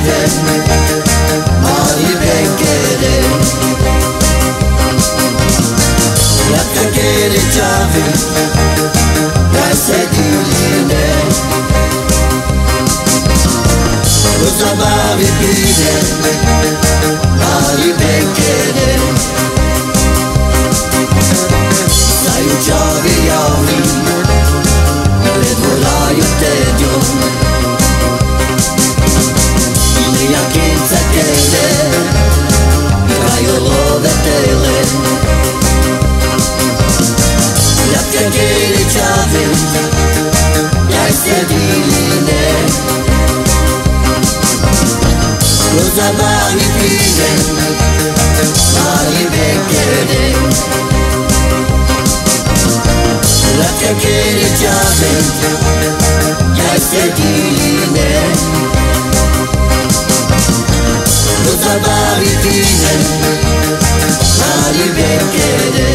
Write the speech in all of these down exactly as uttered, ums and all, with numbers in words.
pide, mali benkere. Jatka kere čhave, daj se diline. Do zabavi pide, mali benkere. Znaju čhave javni, predvolaju teđom. I jakinca kere, krajolove tele. Jatka kere čhave, daj se diline. Do zabavi pide, mali benkere. Jatka kere čhave, daj se diline. Do zabavi pide, mali benkere.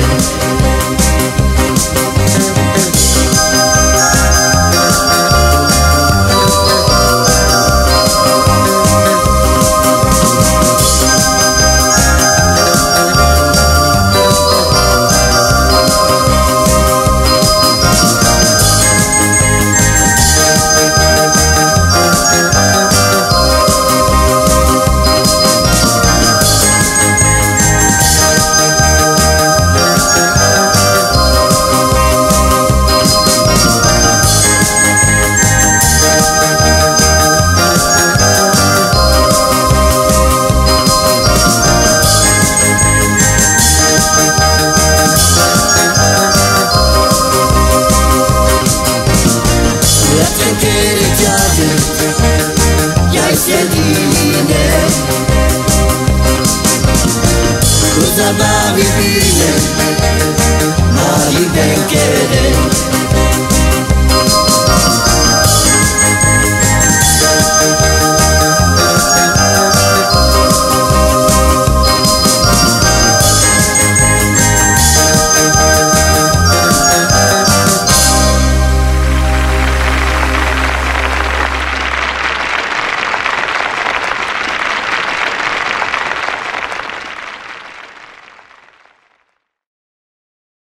Zabavi pide,